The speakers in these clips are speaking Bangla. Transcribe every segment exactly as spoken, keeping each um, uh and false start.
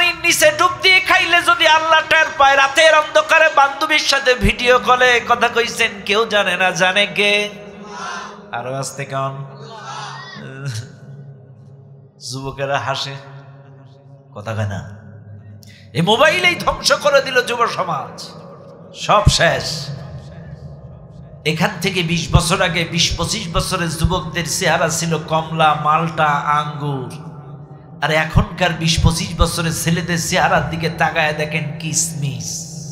পানির নিচে ডুব দিয়ে খাইলে যদি আল্লাহ টের পায়, রাতের অন্ধকারে বান্ধবীর সাথে ভিডিও কলে কথা কইছেন, কেউ জানে না, জানে কে? আরো আসতে কেমন যুবকেরা হাসে, কথা কয় না। এই মোবাইলেই ধ্বংস করে দিল যুব সমাজ, সব শেষ। এখান থেকে বিশ বছর আগে বিশ পঁচিশ বছরের যুবকদের চেহারা ছিল কমলা, মালটা, আঙ্গুর। আর এখনকার বিশ পঁচিশ বছরের ছেলেদের চেহারার দিকে তাকায় দেখেন কিসমিস।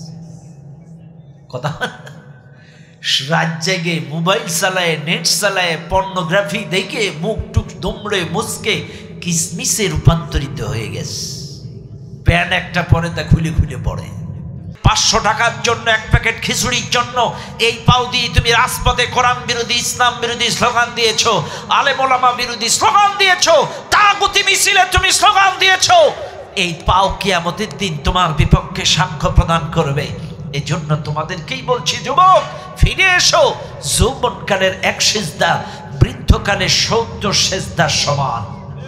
কথা রাত জেগে মোবাইল চালায়, নেট চালায়, পর্নোগ্রাফি দেখে মুখ টুক দুমড়ে মুচকে কিসমিসে রূপান্তরিত হয়ে গেছে। প্যান্ট একটা পরে তা খুলে খুলে পড়ে। পাঁচশো টাকার জন্য, এক প্যাকেট খিচুড়ির জন্য এই পাও দিয়ে তুমি রাজপথে কোরআন বিরোধী, ইসলাম বিরোধী স্লোগান দিয়েছো, আলেম ওলামা বিরোধী স্লোগান দিয়েছো, তাগুতি মিছিলে তুমি স্লোগান দিয়েছো। এই পাও কিয়ামতের দিন তোমার বিপক্ষে সাক্ষ্য প্রদান করবে। এই জন্য তোমাদেরকেই বলছি, যুবক ফিরে এসো। যৌবনকালের এক সেজদা বৃদ্ধকালের সত্তর সেজদার সমান।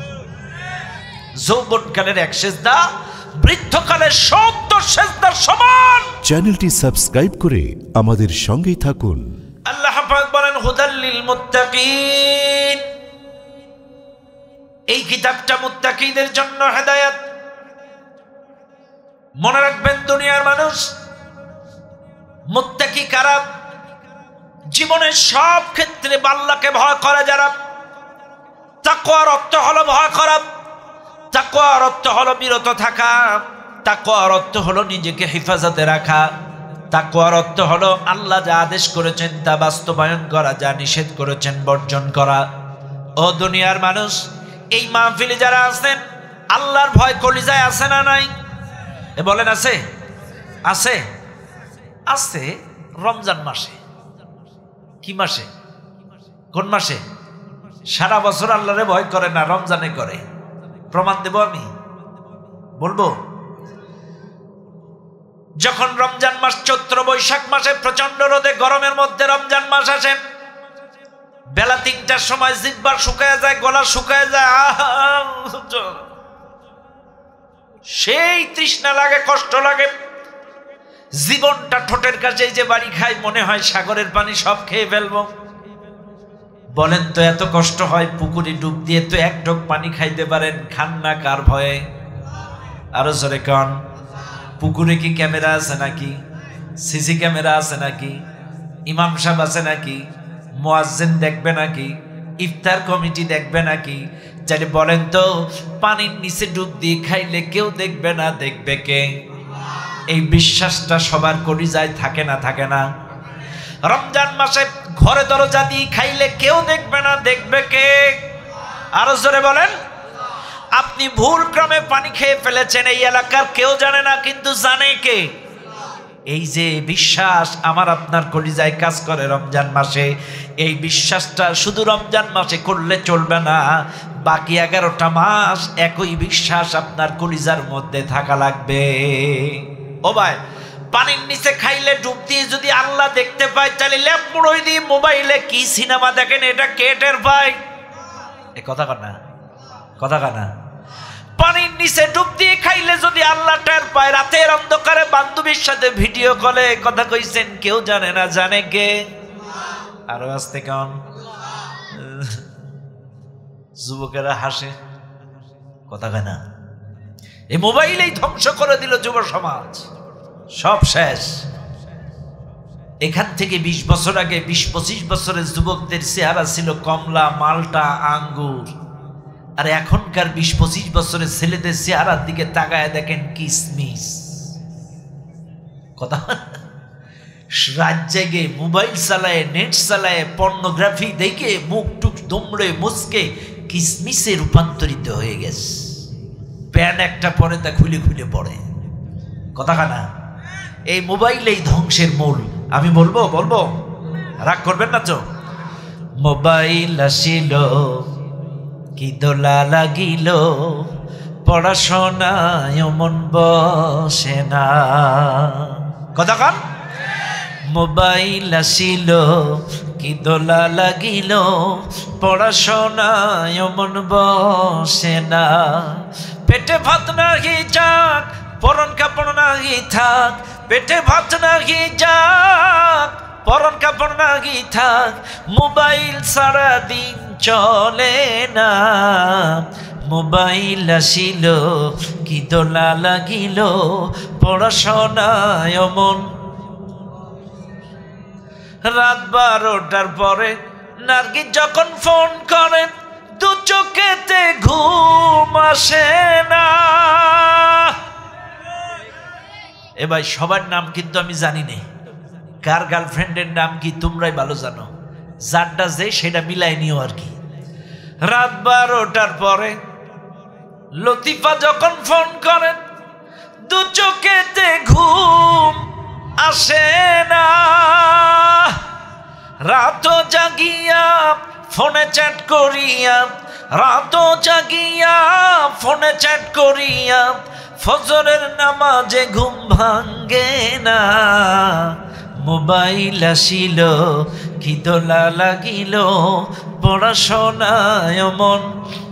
যৌবনকালের এক সেজদা বৃদ্ধকালের সত্তর সেজদার সমান। চ্যানেলটি সাবস্ক্রাইব করে আমাদের সঙ্গেই থাকুন। আল্লাহ পাক বলেন, হুদাল লিল মুত্তাকিন। এই কিতাবটা মুত্তাকিদের জন্য হেদায়েত। মনে রাখবেন দুনিয়ার মানুষ, মুত্তাকি কারা? জীবনের সব ক্ষেত্রে আল্লাহকে ভয় করে যারা। তাকওয়ার অর্থ হলো ভয় করা, তাকওয়ার অর্থ হলো বিরত থাকা, তাকওয়ার অর্থ হলো নিজেকে হেফাজতে রাখা, তাকওয়ার অর্থ হলো আল্লাহ যা আদেশ করেছেন তা বাস্তবায়ন করা, যা নিষেধ করেছেন বর্জন করা। ও দুনিয়ার মানুষ, এই মাহফিলে যারা আছেন, আল্লাহর ভয় কলিজায় আছে না নাই? এ বলেন আছে? আছে আছে। রমজান মাসে। কি মাসে? কোন মাসে? সারা বছর আল্লাহরে ভয় করে না, রমজানে করে। প্রমাণ দেব আমি, বলবো। যখন রমজান মাস, চৈত্র বৈশাখ মাসে প্রচন্ড রোদে গরমের মধ্যে রমজান মাস আসে, বেলা তিনটার সময় জিহ্বা শুকায় যায়, গলা শুকায় যায়, সেই তৃষ্ণা লাগে, কষ্ট লাগে, জীবনটা ঠোঁটের কাছে যে বাড়ি খায়, মনে হয় সাগরের পানি সব খেয়ে ফেলবো। বলেন তো এত কষ্ট হয়? পুকুরে ডুব দিয়ে তো এক ঢোক পানি খাইতে পারেন, খান না কার ভয়ে? আরো জোরে কন। পুকুরে কি ক্যামেরা আছে নাকি? সিসি ক্যামেরা আছে নাকি? ইমাম সাহেব আছে নাকি? মুয়াজ্জিন দেখবে নাকি? ইফতার কমিটি দেখবে নাকি? চাইলে বলেন তো, পানির নিচে ডুব দিয়ে খাইলে কেউ দেখবে না, দেখবে কে? এই বিশ্বাসটা সবার কলিজায় থাকে না, থাকে না? রমজান মাসে ঘরে দরজা দিয়ে খাইলে কেউ দেখবে না, দেখবে কে? আরো জোরে বলেন। আপনি ভুল ক্রমে পানি খেয়ে ফেলেছেন, এই এলাকার কেউ জানে না, কিন্তু জানে কে? এই যে বিশ্বাস আমার আপনার কলিজায় কাজ করে রমজান মাসে, এই বিশ্বাসটা শুধু রমজান মাসে করলে চলবে না, বাকি এগারোটা মাস একই বিশ্বাস আপনার কলিজার মধ্যে থাকা লাগবে। ও ভাই, পানির নিচে খাইলে ডুব দিয়ে যদি আল্লাহ দেখতে পায়, তাহলে ল্যাপ মুড়ই দিয়ে মোবাইলে কি সিনেমা দেখেন, এটা কে টের পায়? এ কথা কানা, কথা কানা। পানির নিচে ডুব দিয়ে খাইলে যদি আল্লাহ টের পায়, রাতের অন্ধকারে বান্ধবীর সাথে ভিডিও কলে কথা কইছেন, কেউ জানে না, জানে কে? আরো আসতে কেমন যুবকেরা হাসে, কথা কানা। এই মোবাইলেই ধ্বংস করে দিল যুব সমাজ, সব শেষ। এখান থেকে বিশ বছর আগে বিশ পঁচিশ বছরের যুবকদের চেহারা ছিল কমলা, মালটা, আঙ্গুর। আর এখনকার বিশ পঁচিশ বছরের ছেলেদের চেহারার দিকে তাকায় দেখেন কিসমিস। কথা রাত জেগে মোবাইল চালায়, নেট চালায়, পর্নোগ্রাফি দেখে মুখ টুক দুমড়ে মুচকে কিসমিসে রূপান্তরিত হয়ে গেছে। প্যান্ট একটা পরে তা খুলে খুলে পড়ে। কথা কানা। এই মোবাইলেই ধ্বংসের মূল। আমি বলবো বলবো রাগ করবেন না তো? মোবাইল আসিল কি দোলা লাগিল, পড়াশোনায় মন বসে না। কথা কান। মোবাইল আসিল কি দোলা লাগিল, পড়াশোনায় মন বসে না। পেটে ভাত নাহি, চা পরন কাপড় নাহি থাক, পেটে ভাত নাহি যাক, পরন কাপড় নাহি থাক, মোবাইল সারা দিন চলে না। মোবাইল আসিল কি দোলা লাগিল, পড়াশোনায় মন। রাত বারোটার পরে নার্গিস যখন ফোন করে, দু চোখেতে ঘুম আসে না। এ ভাই, সবার নাম কিন্তু আমি জানি না, কার গার্লফ্রেন্ডের নাম কি তোমরাই ভালো জানো, যারটা যে সেটা মিলাই নিও আর কি। রাত বারোটার পরে লতিফা যখন ফোন করেন, দু চোখেতে ঘুম আসে না। রাত জাগিয়া ফোনে চ্যাট করিয়া, রাত জাগিয়া ফোনে চ্যাট করিয়া, ফজরের নামাজে ঘুম ভাঙ্গে না। মোবাইল আসিল কি দোলা লাগিল, পড়াশোনায় মন।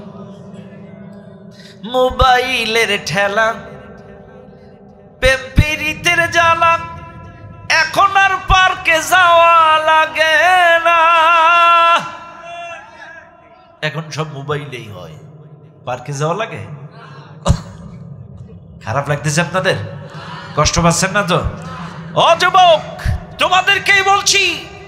মোবাইলের ঠেলা, প্রেম পীড়িতের জ্বালা, এখন আর পার্কে যাওয়া লাগে না। এখন সব মোবাইলেই হয়, পার্কে যাওয়া লাগে। খারাপ লাগতেছে আপনাদের? কষ্ট পাচ্ছেন না তো? ও যুবক, তোমাদেরকেই বলছি,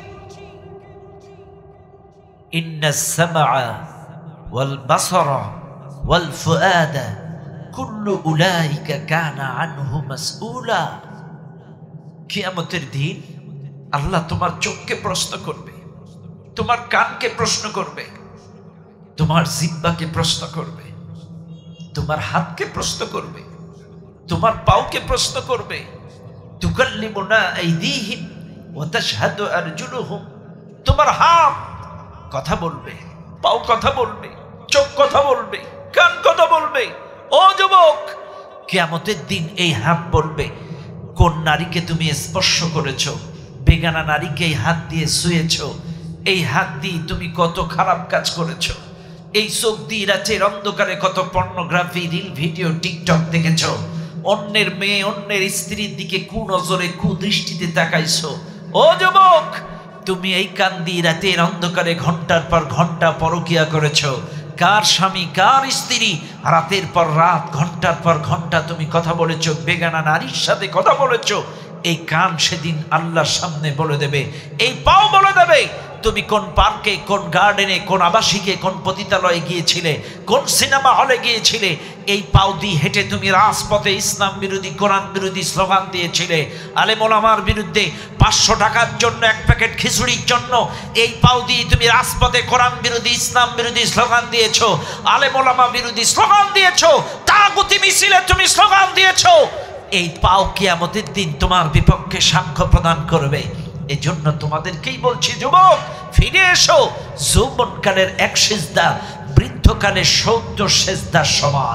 ইন্নাস সামআ ওয়াল বাসারা ওয়াল ফুআদা কুল্লু উলাইকা কানা আনহু মাসউলা। কিয়ামতের দিন আল্লাহ তোমার চোখকে প্রশ্ন করবে, তোমার কানকে প্রশ্ন করবে, তোমার জিহ্বাকে প্রশ্ন করবে, তোমার হাতকে প্রশ্ন করবে, তোমার পাওকে প্রশ্ন করবে। তুকাল্লিমুনা আইদিহিম ওয়া তাশহাদু আরজুলুহুম। তোমার হাত কথা বলবে, পাও কথা বলবে, চোখ কথা বলবে, কান কথা বলবে। ও যুবক, কিয়ামতের দিন এই হাত বলবে কোন নারীকে তুমি স্পর্শ করেছো, বেগানা নারীকে এই হাত দিয়ে ছুঁয়েছো, এই হাত দিয়ে তুমি কত খারাপ কাজ করেছো, এই চোখ দিয়ে রাতের অন্ধকারে কত পর্নোগ্রাফি, রিল ভিডিও, টিকটক দেখেছো, অন্যের মেয়ে, অন্যের স্ত্রীর দিকে কুনজরে, কুদৃষ্টিতে তাকাইছো। ও যুবক, তুমি এই কান দিয়ে রাতের অন্ধকারে ঘন্টার পর ঘন্টা পরকিয়া করেছো। কার স্বামী, কার স্ত্রী, রাতের পর রাত, ঘন্টার পর ঘন্টা তুমি কথা বলেছো, বেগানা নারীর সাথে কথা বলেছো। এই কান সেদিন আল্লাহর সামনে বলে দেবে, এই পাও বলে দেবে তুমি কোন পার্কে, কোন গার্ডেনে, কোন আবাসিকে, কোন পতিতালয়ে গিয়েছিলে, কোন সিনেমা হলে গিয়েছিলে। এই পাও দিয়ে হেঁটে তুমি রাজপথে ইসলাম বিরোধী, কোরআন বিরোধী স্লোগান দিয়েছিলে। আলেম ওলামার বিরুদ্ধে পাঁচশো টাকার জন্য, এক প্যাকেট খিচুড়ির জন্য এই পাও দিয়ে তুমি রাজপথে কোরআন বিরোধী, ইসলাম বিরোধী স্লোগান দিয়েছো, আলেম ওলামা বিরোধী স্লোগান দিয়েছো, তাগুতি মিছিলে তুমি স্লোগান দিয়েছো। এই পাও কিয়ামতের দিন তোমার বিপক্ষে সাক্ষ্য প্রদান করবে। এই জন্য তোমাদেরকেই বলছি, যুবক ফিরে এসো। যৌবনকালের এক সেজদা বৃদ্ধকালের সত্তর সেজদার সমান।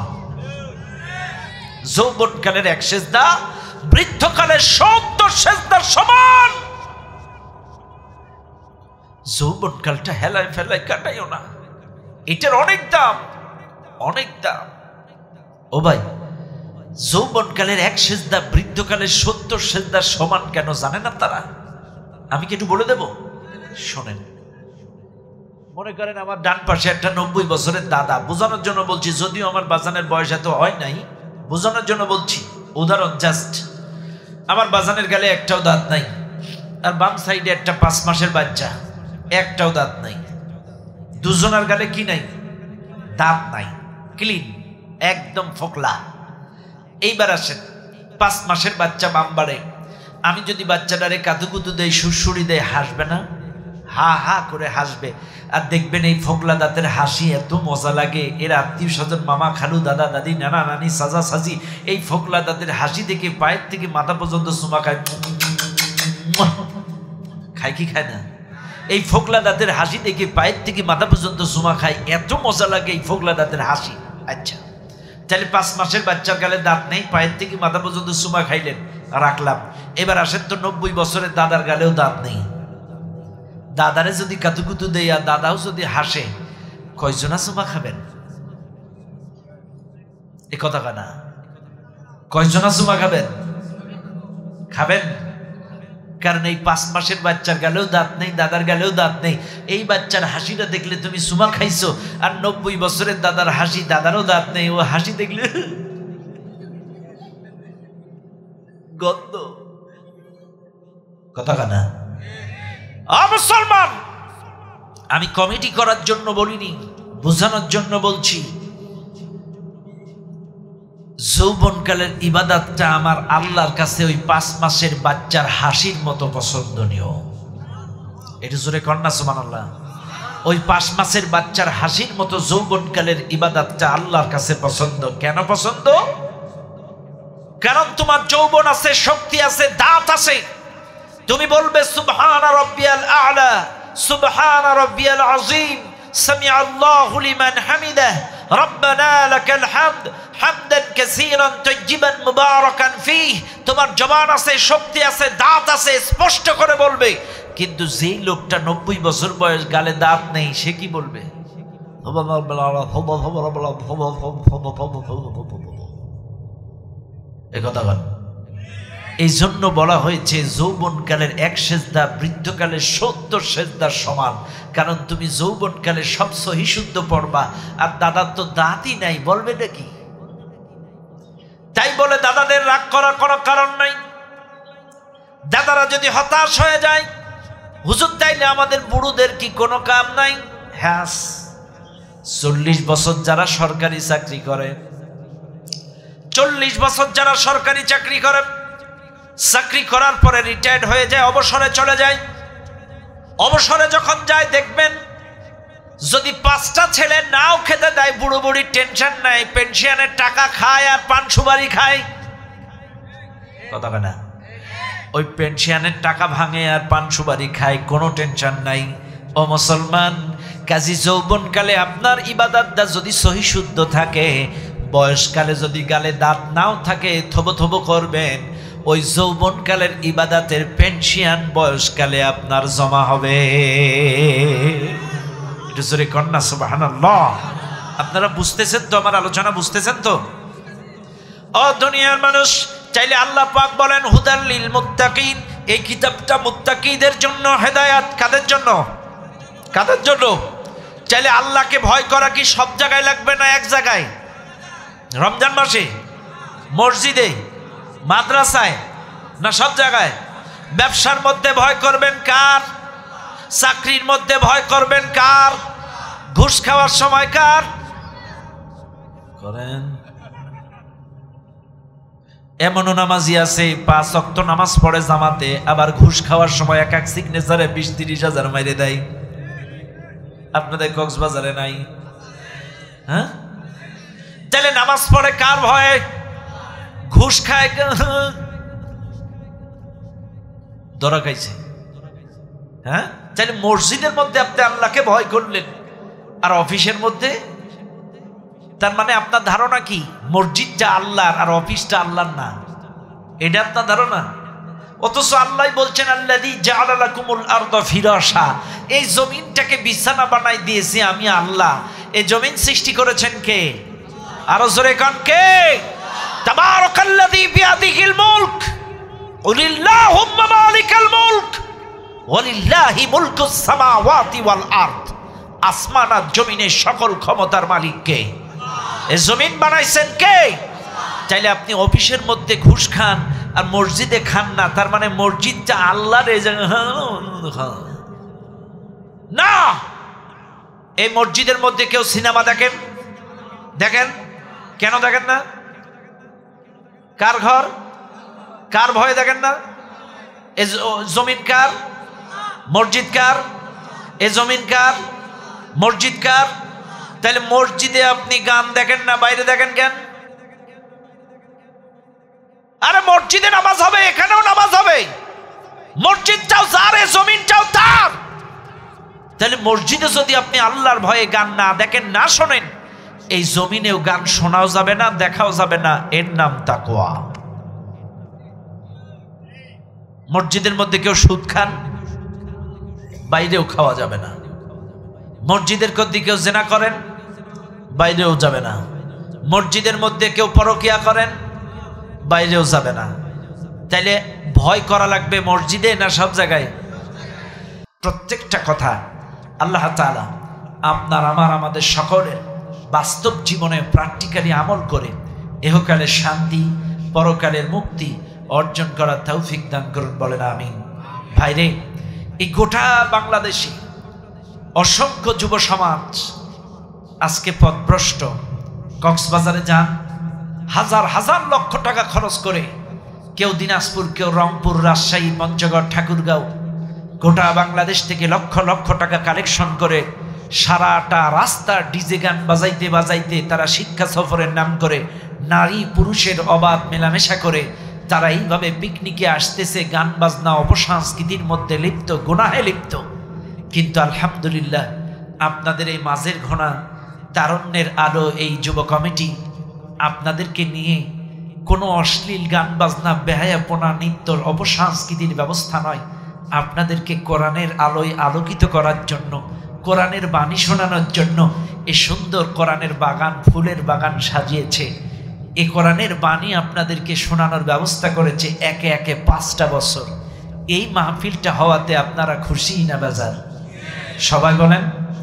যৌবনকালের এক সেজদা বৃদ্ধকালের সত্তর সেজদার সমান। যৌবনকালটা হেলায় ফেলায় কাটাইও না, এটার অনেক দাম, অনেক দাম। ও ভাই, যৌবনকালের এক সেজদা বৃদ্ধকালের সত্তর সেজদার সমান কেন জানেন আপনারা? আমি কি একটু বলে দেব? শোনেন। মনে করেন আমার ডান পাশে একটা নব্বই বছরের দাদা, বোঝানোর জন্য বলছি, যদিও আমার বাজানের বয়স এত হয় নাই, বোঝানোর জন্য বলছি, উদাহরণ জাস্ট। আমার বাজানের গালে একটাও দাঁত নাই, আর বাম সাইডে একটা পাঁচ মাসের বাচ্চা, একটাও দাঁত নাই। দুজনের গালে কি নাই? দাঁত নাই, ক্লিন, একদম ফোকলা। এইবার আসেন, পাঁচ মাসের বাচ্চা বাম বাড়ে, আমি যদি বাচ্চাটারে কাতুকুতু দেয়, সুরসুরি দেয়, হাসবে না? হা হা করে হাসবে। আর দেখবেন এই ফোকলা দাঁতের হাসি এত মজা লাগে, এর আত্মীয় স্বজন, মামা, খালু, দাদা, দাদি, নানা, নানি, সাজা, সাজি, এই ফোকলা দাঁতের হাসি দেখে পায়ের থেকে মাথা পর্যন্ত চুমা খায়। খায় কি খায় না? এই ফোকলা দাঁতের হাসি দেখে পায়ের থেকে মাথা পর্যন্ত চুমা খায়, এত মজা লাগে এই ফোকলা দাঁতের হাসি। আচ্ছা, তাহলে পাঁচ মাসের বাচ্চার গালে দাঁত নেই, পায়ের থেকে মাথা পর্যন্ত চুমা খাইলেন, রাখলাম। এবার আসেন তো নব্বই বছরের দাদার গালেও দাঁত নেই। দাদারে যদি কাতুকুতু দেয় আর দাদাও যদি হাসে, কয়জনা চুমা খাবেন? এ কথা কানা কয়জনা চুমা খাবেন? খাবেন। কারণ এই পাঁচ মাসের বাচ্চার গালেও দাঁত নেই, দাদার গালেও দাঁত নেই। এই বাচ্চার হাসিটা দেখলে তুমি চুমা খাইছো, আর নব্বই বছরের দাদার হাসি, দাদারও দাঁত নেই, ও হাসি দেখলে গন্ধ। কথা কানা মুসলমান, আমি কমিটি করার জন্য বলিনি, বোঝানোর জন্য বলছি। যৌবনকালের ইবাদতটা আমার আল্লাহর কাছে ওই পাঁচ মাসের বাচ্চার হাসির মতো পছন্দনীয়। এটা জোরে কন্যা সুবহানাল্লাহ। ওই পাঁচ মাসের বাচ্চার হাসির মতো যৌবনকালের ইবাদতটা আল্লাহর কাছে পছন্দ। কেন পছন্দ? কারণ তোমার যৌবন আছে, শক্তি আছে, দাঁত আছে। তুমি বলবে সুবহানা রাব্বিয়াল আ'লা, সুবহানা রাব্বিয়াল আযীম, সামিআল্লাহু লিমান হামিদাহ, রব্বানা লাকাল হামদ হামদান কাসীরান তাইয়িবান মুবারাকান ফীহ। তোমার জবান আছে, শক্তি আছে, দাঁত আছে, স্পষ্ট করে বলবে। কিন্তু যেই লোকটা নব্বই বছর বয়স, গালে দাঁত নেই, সে কি বলবে? এ কথা বল। এই জন্য বলা হয়েছে যৌবনকালের এক সেজদা বৃদ্ধকালের সত্তর সেজদার সমান। কারণ তুমি যৌবনকালে সব সহি শুদ্ধ পড়বা, আর দাদার তো দাঁতই নাই, বলবে নাকি? তাই বলে দাদাদের রাগ করার কোনো কারণ নাই। দাদারা যদি হতাশ হয়ে যায়, হুজুর তাইলে আমাদের বুড়োদের কি কোনো কাম নাই? হ্যাঁ, চল্লিশ বছর যারা সরকারি চাকরি করে, চল্লিশ বছর যারা সরকারি চাকরি করে, চাকরি করার পরে রিটায়ার্ড হয়ে যায়, অবসরে চলে যায়। অবসরে যখন যায় দেখবেন যদি পাঁচটা ছেলে নাও খেতে দেয়, বুড়ো বুড়ির টেনশন নাই, পেনশনের টাকা খায় আর পান সুপারি খায়। কথা না, ওই পেনশনের টাকা ভাঙে আর পান সুপারি খায়, কোনো টেনশন নাই। ও মুসলমান, কাজী যৌবনকালে আপনার ইবাদতটা যদি সহি শুদ্ধ থাকে, বয়সকালে যদি গালে দাঁত নাও থাকে, থবো থবো করবেন। ওই যৌবনকালের ইবাদতের পেনশন বয়সকালে আপনার জমা হবে। এটা জোরে কন্যা সুবহানাল্লাহ। আপনারা বুঝতেছেন তো? আমার আলোচনা বুঝতেছেন তো? ও দুনিয়ার মানুষ, চাইলে আল্লাহ পাক বলেন হুদাল লিল মুত্তাকিন, এই কিতাবটা মুত্তাকিদের জন্য, হেদায়েত কাদের জন্য? কাদের জন্য? চাইলে আল্লাহকে ভয় করা কি সব জায়গায় লাগবে না এক জায়গায়? রমজান মাসে, মসজিদে, মাদ্রাসায়, না সব জায়গায়? ব্যবসার মধ্যে ভয় করবেন কার? চাকরির মধ্যে ভয় করবেন কার? ঘুষ খাওয়ার সময় কার করেন? এমনও নামাজি আছে পাঁচ ওয়াক্ত নামাজ পড়ে জামাতে, আবার ঘুষ খাওয়ার সময় এক এক সিগনেচারে বিশ তিরিশ হাজার মাইরে দেয়। আপনাদের কক্সবাজারে নাই? হ্যাঁ, তাহলে নামাজ পড়ে কার ভয়ে? ঘুষ খায়, ধরা খাইছে। হ্যাঁ, তাহলে মসজিদের মধ্যে আপনি আল্লাহকে ভয় করলেন, আর অফিসের মধ্যে? তার মানে আপনার ধারণা কি মসজিদটা আল্লাহর আর অফিসটা আল্লাহর না? এটা আপনার ধারণা। অথচ আল্লাহ বলছেন আল্লাযী জাআলা লাকুমুল আরদা ফিরাশা, এই জমিনটাকে বিছানা বানাই দিয়েছি আমি আল্লাহ। এই জমিন সৃষ্টি করেছেন কে? আরো জোরে কান, কে? তাবারাকাল্লাযী বিয়াদিহিল মুলক কুলিল্লাহুম্মা মালিকাল মুলক ওয়ালিল্লাহি মুলকুস সামাওয়াতি ওয়াল আরদ। আসমান আর জমিনের সকল ক্ষমতার মালিক কে? এই জমিন বানাইছেন কে? চাইলে আপনি অফিসের মধ্যে ঘুষ খান আর মসজিদে খান না, তার মানে মসজিদটা আল্লাহর না। এই মসজিদের মধ্যে কেউ সিনেমা দেখেন? দেখেন কেন দেখেন না? কার ঘর? কার ভয়ে দেখেন না? এ জমিন কার? মসজিদ কার? এ জমিন কার? মসজিদ কার? তাহলে মসজিদে আপনি গান দেখেন না, বাইরে দেখেন কেন? আরে মসজিদে নামাজ হবে, এখানেও নামাজ হবে। মসজিদটাও যার, এ জমিনটাও তার। তাহলে মসজিদে যদি আপনি আল্লাহর ভয়ে গান না দেখেন, না শোনেন, এই জমিনেও গান শোনাও যাবে না, দেখাও যাবে না। এর নাম তাকওয়া। মসজিদের মধ্যে কেউ সুদ খান, বাইরেও খাওয়া যাবে না। মসজিদের মধ্যে কেউ জেনা করেন, বাইরেও যাবে না। মসজিদের মধ্যে কেউ পরকিয়া করেন, বাইরেও যাবে না। তাইলে ভয় করা লাগবে মসজিদে না সব জায়গায়? প্রত্যেকটা কথা আল্লাহ তাআলা আপনার আমার আমাদের সকলের বাস্তব জীবনে প্র্যাকটিক্যালি আমল করে ইহকালের শান্তি পরকালের মুক্তি অর্জন করার তৌফিক দান করুন, বলেন আমিন। ভাইরে, এই গোটা বাংলাদেশে অসংখ্য যুব সমাজ আজকে পথভ্রষ্ট। কক্সবাজারে যান, হাজার হাজার লক্ষ টাকা খরচ করে, কেউ দিনাজপুর, কেউ রংপুর, রাজশাহী, পঞ্চগড়, ঠাকুরগাঁও, গোটা বাংলাদেশ থেকে লক্ষ লক্ষ টাকা কালেকশন করে সারাটা রাস্তা ডিজে গান বাজাইতে বাজাইতে তারা শিক্ষা সফরের নাম করে নারী পুরুষের অবাধ মেলামেশা করে তারা এইভাবে পিকনিকে আসতেছে, গান বাজনা অপসংস্কৃতির মধ্যে লিপ্ত, গুনাহে লিপ্ত। কিন্তু আলহামদুলিল্লাহ আপনাদের এই মাঝের ঘোনা তারুণ্যের আলো এই যুব কমিটি আপনাদেরকে নিয়ে কোনো অশ্লীল গান বাজনা, বেহায়াপনা, নৃত্যর অপসংস্কৃতির ব্যবস্থা নয়, আপনাদেরকে কোরআনের আলোয় আলোকিত করার জন্য, কোরআনের বাণী শোনানোর জন্য এই সুন্দর কোরআনের বাগান, ফুলের বাগান সাজিয়েছে। এই কোরআনের বাণী আপনাদেরকে শোনানোর ব্যবস্থা করেছে একে একে পাঁচটা বছর। এই মাহফিলটা হওয়াতে আপনারা খুশি না বেজার? সবাই বলেন,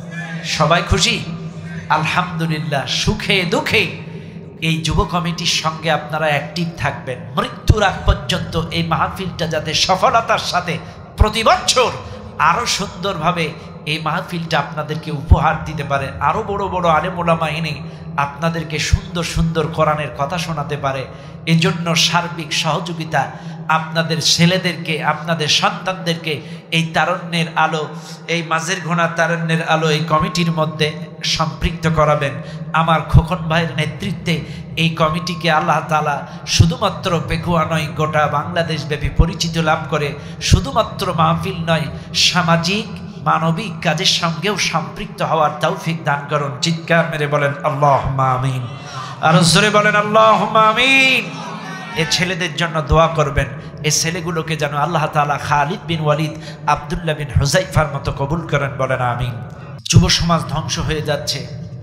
সবাই খুশি? আলহামদুলিল্লাহ। সুখে দুঃখে এই যুব কমিটির সঙ্গে আপনারা অ্যাক্টিভ থাকবেন। মৃত্যুর আগ পর্যন্ত এই মাহফিলটা যাতে সফলতার সাথে প্রতি বছর আরো সুন্দরভাবে এই মাহফিলটা আপনাদেরকে উপহার দিতে পারে, আরো বড় বড় আলেম ওলামা এনে আপনাদেরকে সুন্দর সুন্দর কোরআনের কথা শোনাতে পারে। এজন্য সার্বিক সহযোগিতা আপনাদের ছেলেদেরকে, আপনাদের সন্তানদেরকে এই তারুণ্যের আলো, এই মাঝের ঘোনা তারুণ্যের আলো এই কমিটির মধ্যে সম্পৃক্ত করাবেন। আমার খোকন ভাইয়ের নেতৃত্বে এই কমিটিকে আল্লাহ তাআলা শুধুমাত্র পেকুয়া নয়, গোটা বাংলাদেশ ব্যাপী পরিচিত লাভ করে শুধুমাত্র মাহফিল নয়, সামাজিক মানবিক কাজের সঙ্গেও সম্পৃক্ত হওয়ার তৌফিক দান করুন। চিৎকার মেরে বলেন আল্লাহুম্মা আমিন। আর জোরে বলেন আল্লাহুম্মা আমিন। এই ছেলেদের জন্য দোয়া করবেন, এই ছেলেগুলোকে যেন আল্লাহ তাআলা খালিদ বিন ওয়ালিদ, আব্দুল্লাহ বিন হুযাইফার মতো কবুল করেন, বলেন আমিন। যুব সমাজ ধ্বংস হয়ে যাচ্ছে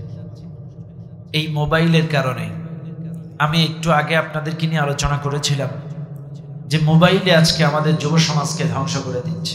এই মোবাইলের কারণে। আমি একটু আগে আপনাদেরকে নিয়ে আলোচনা করেছিলাম যে মোবাইলে আজকে আমাদের যুব সমাজকে ধ্বংস করে দিচ্ছে।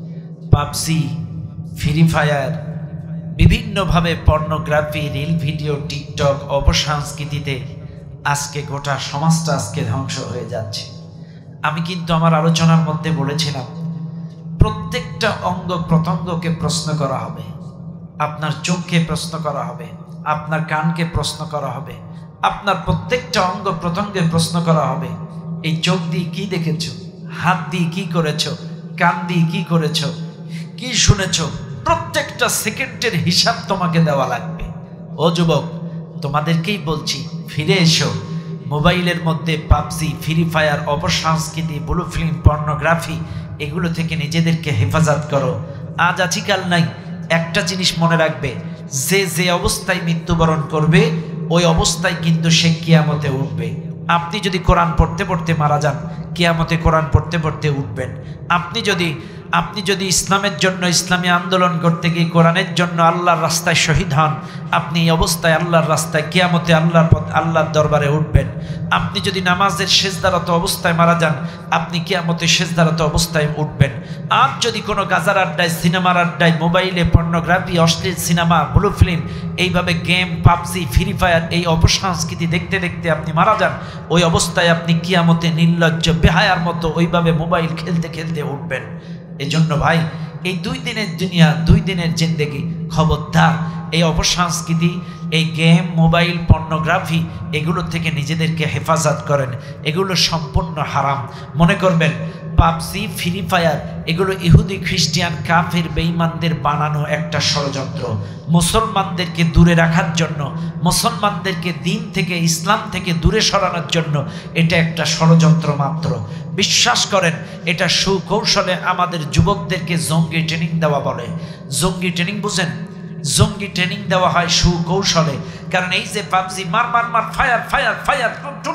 পাবজি, ফ্রি ফায়ার, বিভিন্নভাবে পর্নোগ্রাফি, রিল ভিডিও, টিকটক, অপসংস্কৃতিতে আজকে গোটা সমাজটা আজকে ধ্বংস হয়ে যাচ্ছে। আমি কিন্তু আমার আলোচনার মধ্যে বলেছিলাম প্রত্যেকটা অঙ্গ প্রত্যঙ্গকে প্রশ্ন করা হবে, আপনার চোখকে প্রশ্ন করা হবে, আপনার কানকে প্রশ্ন করা হবে, আপনার প্রত্যেকটা অঙ্গ প্রত্যঙ্গে প্রশ্ন করা হবে। এই চোখ দিয়ে কি দেখেছো, হাত দিয়ে কি করেছো, কান দিয়ে কি করেছো, কি শুনেছো, প্রত্যেকটা সেকেন্ডের হিসাব তোমাকে দেওয়া লাগবে। ও যুবক, তোমাদেরকেই বলছি, ফিরে এসো মোবাইলের মধ্যে পাবজি, ফ্রি ফায়ার, অপসংস্কৃতি, ব্লু ফিল্ম, পর্নোগ্রাফি, এগুলো থেকে নিজেদেরকে হেফাজত করো। আজ আছি কাল নাই। একটা জিনিস মনে রাখবে, যে যে অবস্থায় মৃত্যুবরণ করবে ওই অবস্থায় কিন্তু সে কিয়ামতে উঠবে। আপনি যদি কোরআন পড়তে পড়তে মারা যান, কিয়ামতে কোরআন পড়তে পড়তে উঠবেন। আপনি যদি আপনি যদি ইসলামের জন্য, ইসলামী আন্দোলন করতে গিয়ে কোরআনের জন্য আল্লাহর রাস্তায় শহীদ হন, আপনি এই অবস্থায় আল্লাহর রাস্তায় কিয়ামতে আল্লাহর পথ, আল্লাহর দরবারে উঠবেন। আপনি যদি নামাজের সেজদারত অবস্থায় মারা যান, আপনি কিয়ামতে সেজদারত অবস্থায় উঠবেন। আর যদি কোনো গাজার আড্ডায়, সিনেমার আড্ডায়, মোবাইলে পর্নোগ্রাফি, অশ্লীল সিনেমা, ব্লু ফিল্ম, এইভাবে গেম, পাবজি, ফ্রি ফায়ার, এই অপসংস্কৃতি দেখতে দেখতে আপনি মারা যান, ওই অবস্থায় আপনি কিয়ামতে নির্লজ্জ বেহায়ার মতো ওইভাবে মোবাইল খেলতে খেলতে উঠবেন। এই জন্য ভাই, এই দুই দিনের দুনিয়া, দুই দিনের জিন্দেগি, খবরদার এই অপসংস্কৃতি, এই গেম, মোবাইল, পর্নোগ্রাফি, এগুলো থেকে নিজেদেরকে হেফাজত করেন। এগুলো সম্পূর্ণ হারাম। মনে করবেন পাবজি, ফ্রি ফায়ার, এগুলো ইহুদি, খ্রিস্টান, কাফের, বেঈমানদের বানানো একটা ষড়যন্ত্র। মুসলমানদেরকে দূরে রাখার জন্য, মুসলমানদেরকে দিন থেকে, ইসলাম থেকে দূরে সরানোর জন্য এটা একটা ষড়যন্ত্র মাত্র। বিশ্বাস করেন, এটা সুকৌশলে আমাদের যুবকদেরকে জঙ্গি ট্রেনিং দেওয়া বলে। জঙ্গি ট্রেনিং বুঝেন? জঙ্গি ট্রেনিং দেওয়া হয় সুকৌশলে। কারণ এই যে পাবজি, মার মার মার, ফায়ার ফায়ার ফায়ার,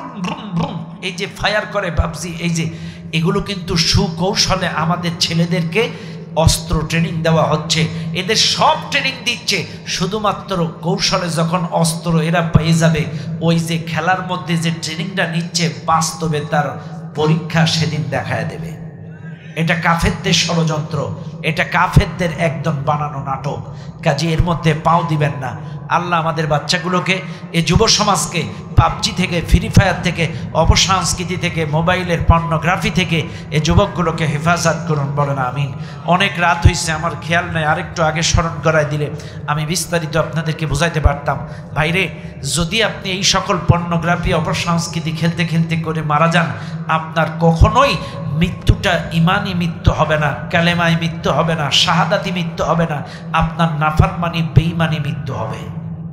এই যে ফায়ার করে পাবজি, এই যে এগুলো কিন্তু সুকৌশলে আমাদের ছেলেদেরকে অস্ত্র ট্রেনিং দেওয়া হচ্ছে, এদের সব ট্রেনিং দিচ্ছে, শুধুমাত্র কৌশলে যখন অস্ত্র এরা পেয়ে যাবে, ওই যে খেলার মধ্যে যে ট্রেনিংটা নিচ্ছে বাস্তবে তার পরীক্ষা সেদিন দেখায় দেবে। এটা কাফেরদের ষড়যন্ত্র, এটা কাফেরদের একদম বানানো নাটক। কাজে এর মধ্যে পাও দিবেন না। আল্লাহ আমাদের বাচ্চাগুলোকে, এ যুব সমাজকে পাবজি থেকে, ফ্রি ফায়ার থেকে, অপসংস্কৃতি থেকে, মোবাইলের পর্নোগ্রাফি থেকে এ যুবকগুলোকে হেফাজত করুন, বলেন আমিন। অনেক রাত হয়েছে, আমার খেয়াল নেই, আরেকটু আগে স্মরণ করায় দিলে আমি বিস্তারিত আপনাদেরকে বোঝাইতে পারতাম। ভাইরে, যদি আপনি এই সকল পর্নোগ্রাফি, অপসংস্কৃতি খেলতে খেলতে করে মারা যান, আপনার কখনোই মৃত্যুটা ইমানি মৃত্যু হবে না, কালেমায় মৃত্যু হবে না, শাহাদাতি মৃত্যু হবে না, আপনার নাফরমানি, বেঈমানি মৃত্যু হবে।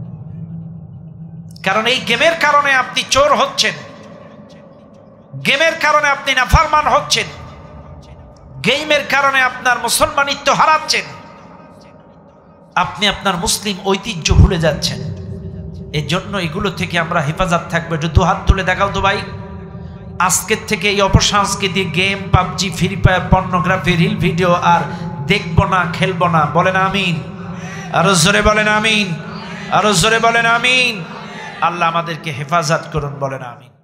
কারণ এই গেমের কারণে আপনি চোর হচ্ছেন, গেমের কারণে আপনি নাফরমান হচ্ছেন, গেমের কারণে আপনার মুসলমানিত্ব হারাচ্ছেন, আপনি আপনার মুসলিম ঐতিহ্য ভুলে যাচ্ছেন। এই জন্য এগুলো থেকে আমরা হেফাজত থাকবো। একটু দু হাত তুলে দেখাও তো ভাই, আজকের থেকে এই অপসংস্কৃতি, game, PUBG, free fire, pornography, reel video আর দেখবো না, খেলবো না, বলেন আমিন। আরো জোরে বলেন আমিন, আরো জোরে বলেন আমিন। আল্লাহ আমাদেরকে হেফাজত করুন, বলেন আমিন।